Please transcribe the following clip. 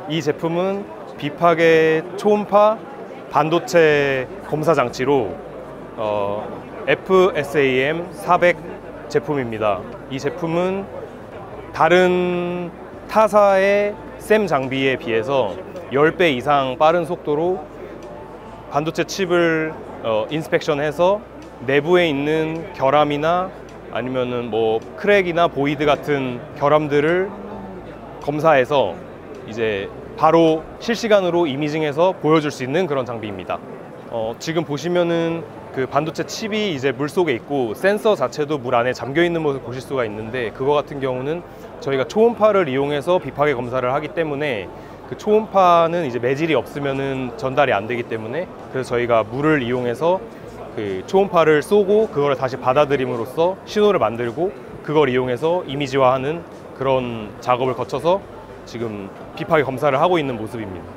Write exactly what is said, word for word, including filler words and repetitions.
이 제품은 비파계 초음파 반도체 검사 장치로 어, 에프에스에이엠 사백 제품입니다. 이 제품은 다른 타사의 샘 장비에 비해서 십 배 이상 빠른 속도로 반도체 칩을 어, 인스펙션해서 내부에 있는 결함이나 아니면은 뭐 크랙이나 보이드 같은 결함들을 검사해서 이제 바로 실시간으로 이미징해서 보여줄 수 있는 그런 장비입니다. 어, 지금 보시면은 그 반도체 칩이 이제 물 속에 있고 센서 자체도 물 안에 잠겨 있는 모습을 보실 수가 있는데, 그거 같은 경우는 저희가 초음파를 이용해서 비파계 검사를 하기 때문에 그 초음파는 이제 매질이 없으면은 전달이 안 되기 때문에, 그래서 저희가 물을 이용해서 그 초음파를 쏘고 그걸 다시 받아들임으로써 신호를 만들고 그걸 이용해서 이미지화하는 그런 작업을 거쳐서 지금 비파계 검사를 하고 있는 모습입니다.